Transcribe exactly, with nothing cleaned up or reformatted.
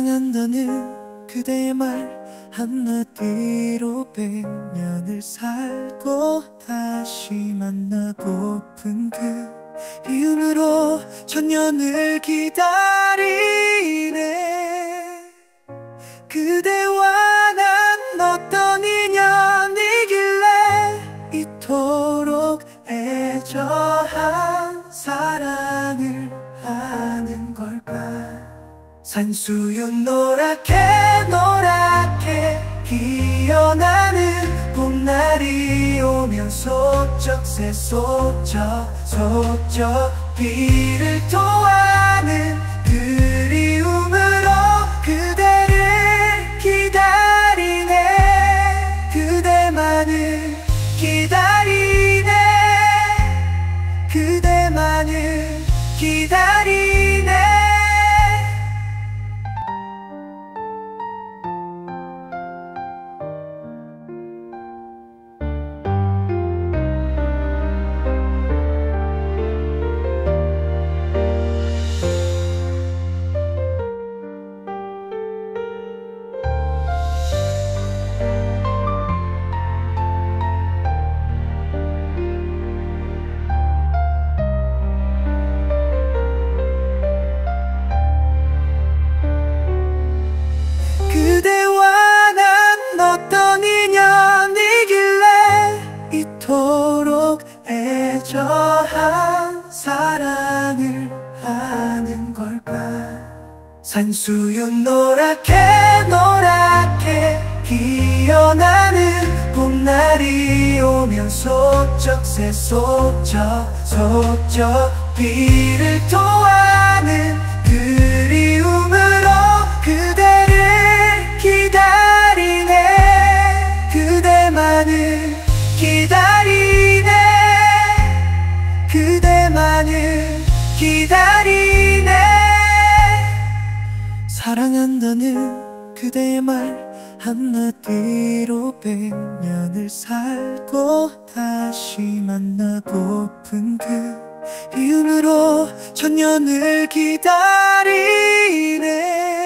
사랑한다는 그대의 말 한마디로 백년을 살고 다시 만나고픈 그 이유로 천년을 기다리네. 그대와 난 어떤 인연이길래 이토록 애절한 사랑을 하는 걸까. 산수유 노랗게 노랗게 피어나는 봄날이 오면 소쩍새 소쩍 소쩍 비를 토하는 그리움으로 그대를 기다리네. 그대만을 기다리네. 그대만을 기다리네. 그대와 난 어떤 인연이길래 이토록 애절한 사랑을 하는 걸까. 산수유 노랗게 노랗게 피어나는 봄날이 오면 소쩍새 소쩍 소쩍 비를 토하는 그리움으로 그대를 기다리네. 그대만을 기다리네. 그대만을 기다리네. 사랑한다는 그대의 말 한마디로 백년을 살고 다시 만나고픈 그 이유로 천년을 기다리네.